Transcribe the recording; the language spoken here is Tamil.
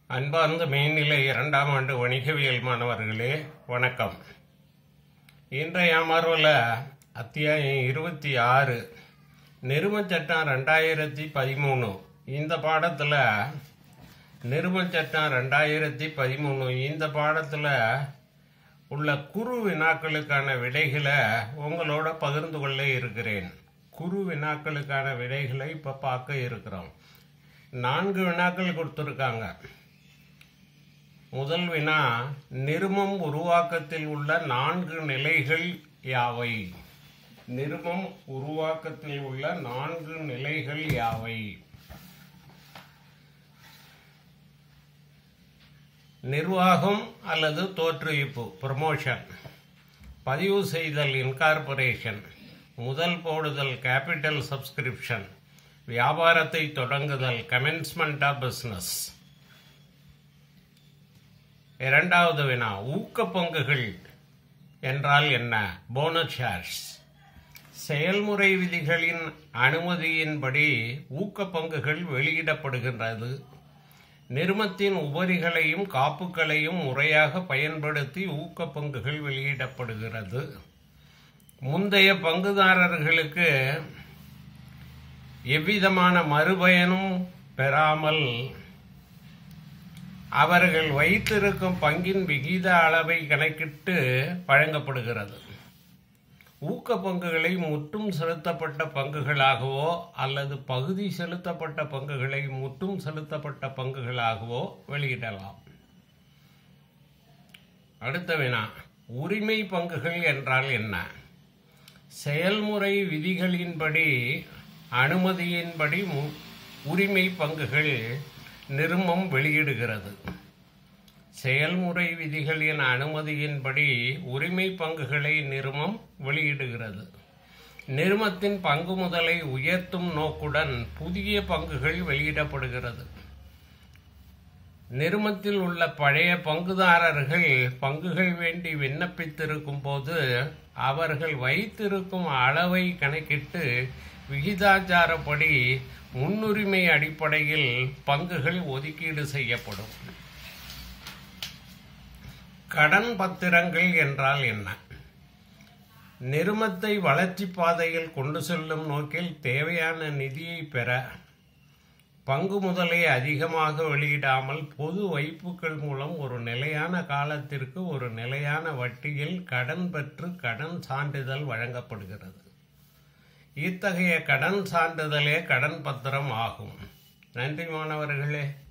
அன்பார்ந்த மேல்நிலை 2ஆம் ஆண்டு வணிகவியல் மாணவர்களே வணக்கம். இன்றைய அமர்வில் அத்தியாயம் 26 நிறுவச் சட்டம் 2013 இந்த பாடத்தில் நிறுவச் சட்டம் 2013 இந்த பாடத்தில் உள்ள குறு வினாக்களுக்கான விடைகளை உங்களோட பகிர்ந்து கொள்ள இருக்கிறேன். குறு வினாக்களுக்கான விடைகளை இப்போ பார்க்க இருக்கிறோம். 4 வினாக்கள் கொடுத்துருக்காங்க. முதல் வினா, நிறுமம் உருவாக்கத்தில் உள்ள 4 நிலைகள் யாவை? நிறுமம் உருவாக்கத்தில் உள்ள 4 நிலைகள் யாவை? நிர்வாகம் அல்லது தோற்றுவிப்பு ப்ரமோஷன், பதிவு செய்தல் இன்கார்பரேஷன், முதல் போடுதல் கேபிட்டல் சப்ஸ்கிரிப்ஷன், வியாபாரத்தை தொடங்குதல் கமென்ஸ்மெண்ட் ஆஃப் பிசினஸ். இரண்டாவது வினா, ஊக்க பங்குகள் என்றால் என்ன? Bonus shares. செயல்முறை விதிகளின் அனுமதியின்படி ஊக்க பங்குகள் வெளியிடப்படுகின்றது. நிறுமத்தின் உபரிகளையும் காப்புகளையும் முறையாக பயன்படுத்தி ஊக்க பங்குகள் வெளியிடப்படுகிறது. முந்தைய பங்குதாரர்களுக்கு எவ்விதமான மறுபயனும் பெறாமல் அவர்கள் வைத்திருக்கும் பங்கின் விகித அளவை கணக்கிட்டு வழங்கப்படுகிறது. ஊக்க பங்குகளை முற்றும் செலுத்தப்பட்ட பங்குகளாகவோ அல்லது பகுதி செலுத்தப்பட்ட பங்குகளை முற்றும் செலுத்தப்பட்ட பங்குகளாகவோ வெளியிடலாம். அடுத்த வினா, உரிமை பங்குகள் என்றால் என்ன? செயல்முறை விதிகளின்படி அனுமதியின்படி உரிமை பங்குகள் நிறுமம் வெளியிடுகிறது. செயல்முறை விதிகளின் அனுமதியின்படி உரிமை பங்குகளை நிறுமம் வெளியிடுகிறது. நிறுமத்தின் பங்கு முதலை உயர்த்தும் நோக்குடன் புதிய பங்குகள் வெளியிடப்படுகிறது. நிறுமத்தில் உள்ள பழைய பங்குதாரர்கள் பங்குகள் வேண்டி விண்ணப்பித்திருக்கும் போது அவர்கள் வைத்திருக்கும் அளவை கணக்கிட்டு விகிதாச்சாரப்படி முன்னுரிமை அடிப்படையில் பங்குகள் ஒதுக்கீடு செய்யப்படும். கடன் பத்திரங்கள் என்றால் என்ன? நிறுமத்தை வளர்ச்சி பாதையில் கொண்டு செல்லும் நோக்கில் தேவையான நிதியை பெற பங்கு முதலை அதிகமாக வெளியிடாமல் பொது வைப்புகள் மூலம் ஒரு நிலையான காலத்திற்கு ஒரு நிலையான வட்டியில் கடன் பெற்று கடன் சான்றிதழ் வழங்கப்படுகிறது. இத்தகைய கடன் சான்றிதழே கடன் பத்திரம் ஆகும். நன்றி மாணவர்களே.